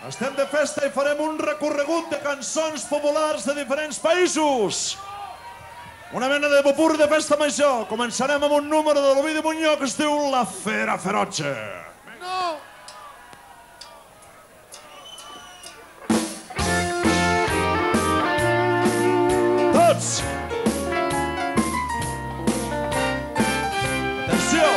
Estem de festa i farem un recorregut de cançons populars de diferents països. Una mena de popur de festa major. Començarem amb un número de l'Ovidi Montllor que es diu La Fera Ferotge. No! Tots! Atenció!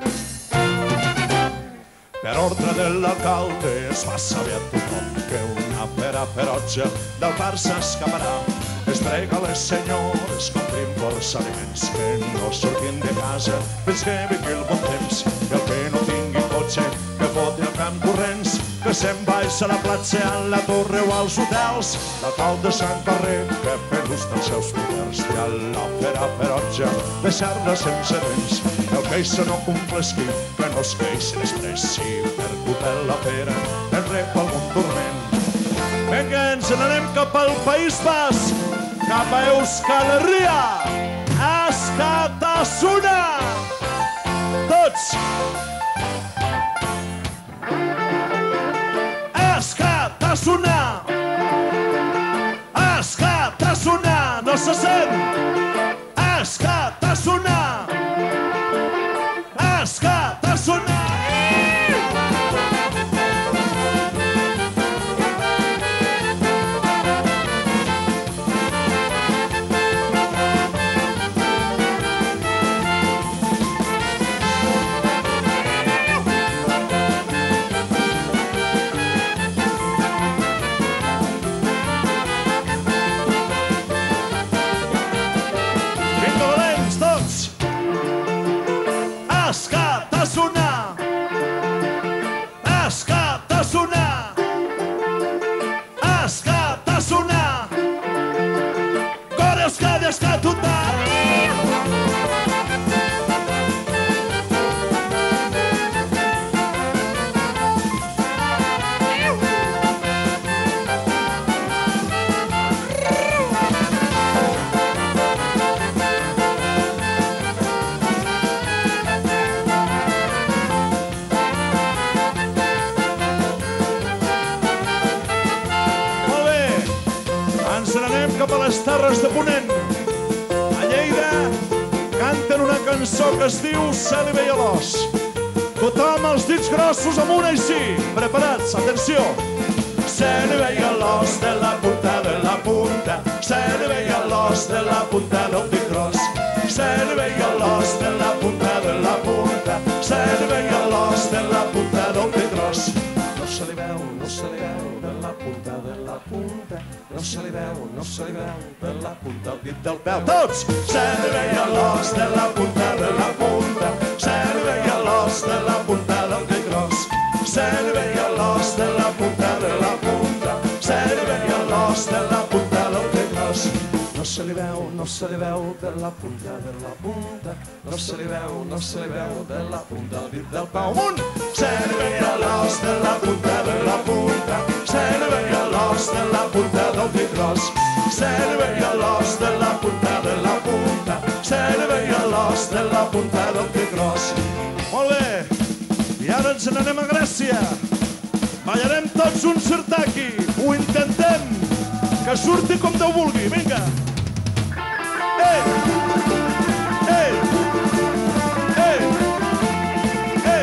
Per ordre de l'alcalde es fa saber a tothom que una fera ferotge del bar s'escaparà. Es prega a les senyores, complim força aliments, que no surtin de casa fins que vingui el bon temps. I el que no tingui cotxe, que foti el camp corrents, que se'n vagi a la platja, a la torre o als hotels. L'alcalde Sant Carrer, que fent ús dels seus poders, i a la fera ferotge, deixar-la sense dents. El que això no complesqui, que no es queixi després, si per culpa de la fera en rep algun turment. Vinga, ens n'anem cap al País Basc, cap a Euskal Herria. Askatasuna! Tots! Askatasuna! Askatasuna! No se sent! Askatasuna! Askatasuna! Askatasuna! Askatasuna! Askatasuna! Gore Euskadi askatuta! Ens n'anem cap a les Terres de Ponent. A Lleida canten una cançó que es diu Se li veia l'os. Tothom els dits grossos amunt així. Preparats, atenció. Se li veia l'os de la punta de la punta. Se li veia l'os de la punta del dit gros. Se li veia l'os de la punta de la punta. Se li veia l'os de la punta del dit gros. No se li veu de la punta de la punta. No se li veu de la punta al dit del peu. Tots! Se li veia l'os de la punta de la punta. Se li veia l'os de la punta del dit gros. Se li veia l'os de la punta de la punta. Se li veia l'os de la punta del dit gros. No se li veu de la punta de la punta. No se li veu de la punta al dit del peu. Amunt! Se li veia l'os de la punta de la punta. Se li veia l'os de la punta del dit gros. Se li veia l'os de la punta de la punta. Se li veia l'os de la punta del dit gros. Molt bé! I ara ens n'anem a Grècia. Ballarem tots un sirtaki. Ho intentem. Que surti com Déu vulgui. Vinga! Ei! Ei! Ei! Ei!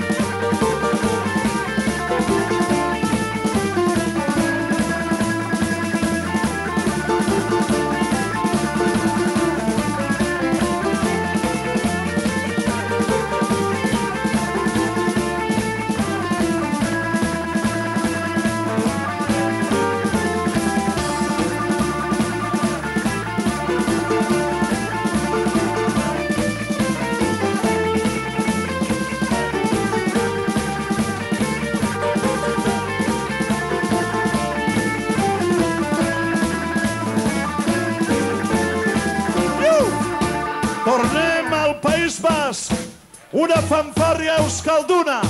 Tornem al País Basc. Una fanfàrria euskalduna.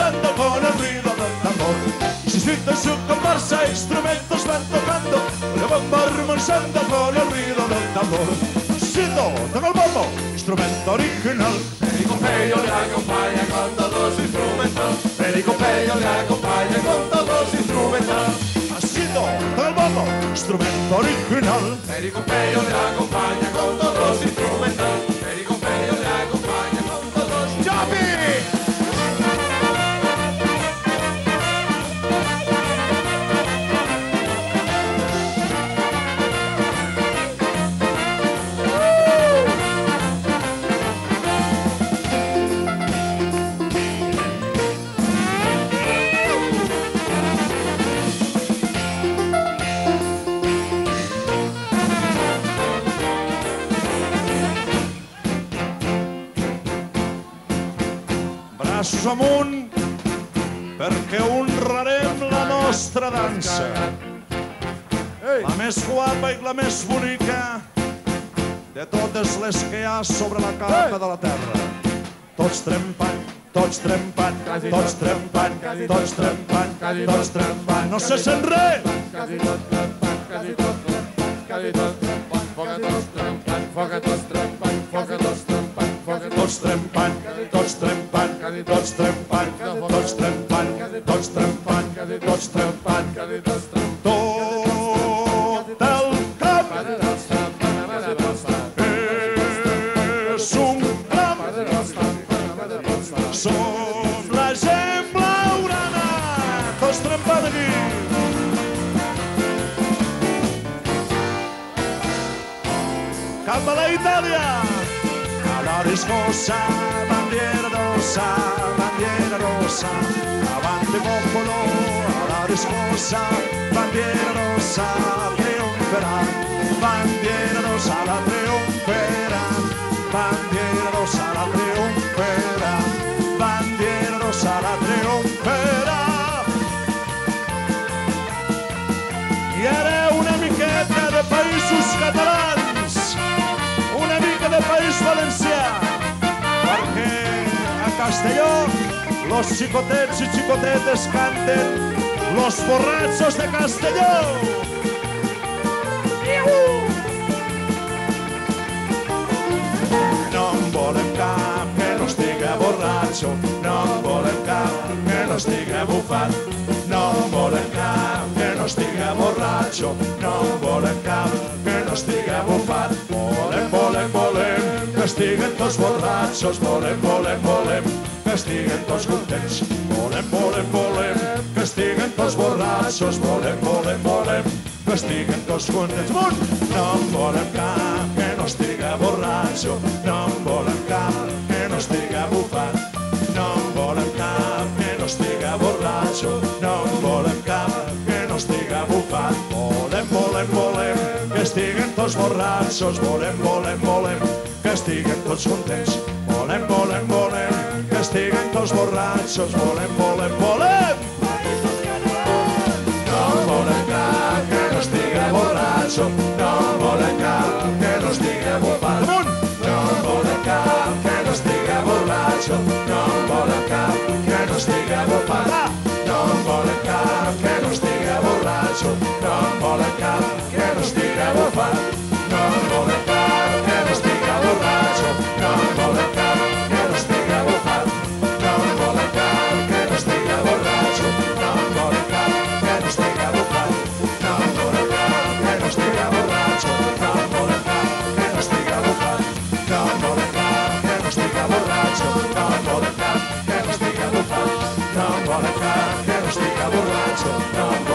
marchando con el ruido del tambor. Insistito en su comparsa, instrumentos van tocando, la bomba marchando con el ruido del tambor. Siento, toca el bombo, instrumento original. Pericopeyo le acompaña con todos instrumental. Pericopeyo le acompaña con todos instrumental. Siento, toca el bombo, instrumento original. Pericopeyo le acompaña con todos instrumental. Pericopeyo le acompaña con todos. ¡Chapi! Braços amunt, perquè honrarem la nostra dansa. La més guapa i la més bonica de totes les que hi ha sobre la carta de la terra. Tots trempant, tots trempant, tots trempant, tots trempant, tots trempant. No se sent res! Quasi tot trempant, quasi tot trempant, quasi tot trempant, foca tots trempant, foca tots trempant, foca tots trempant, foca Tots trempant, tots trempant, tots trempant, tots trempant, tots trempant, tots trempant. quasi tots trempant, Tot el camp quasi tots trempant, quasi tots trempant, és un camp. quasi tots trempant, quasi tots trempant. Som la gent blaugrana, tots trempant aquí. Cap a la Itàlia. A la riscosa, bandiera rossa, bandiera rossa. Avanti popolo, a la riscosa, bandiera rossa, trionferà. Bandiera rossa, la trionferà. Bandiera rossa, la trionferà. Bandiera rossa, la trionferà. I ara una miqueta de països catalans, una mica de país valencià, perquè a Castelló los xicotets i xicotetes canten los borratxos de Castelló. No en volem cap que no estiga borratxo, no en volem cap que no estiga bufat, no en volem cap que no estiga borratxo, no en volem cap que no estiga bufat. Volem, volem, volem que estiguen tots borratxos, volem, volem, volem que estiguen tots contents. Volem, volem, volem que estiguen tots borratxos, volem, volem, volem que estiguen tots contents. No en volem cap que no estiga borratxo, no en volem cap que no estiga bufat, no en volem cap que no estiga borratxo, no en volem cap que no estiga bufat. Volem, volem, volem que estiguen tots borratxos, volem, volem, volem que estiguen tots contents. Volem, volem, volem que estiguen tots borratxos, volem, volem, volem. No volem cap que no estiga borratxo, no volem cap que no estiga bufat. No volem cap que no estiga borratxo, no volem cap que no estiga bufat. No volem cap que no estiga borratxo, no volem cap que no estiga bufat. No volem cap que no estiga borratxo, no volem cap que no estiga bufat. No volem cap que no estiga borratxo, no volem cap que no estiga bufat. No volem cap que no estiga borratxo, no volem cap que no estiga bufat. No volem cap que no estiga borratxo, no volem cap que no estiga bufat. No volem cap que no estiga borratxo, no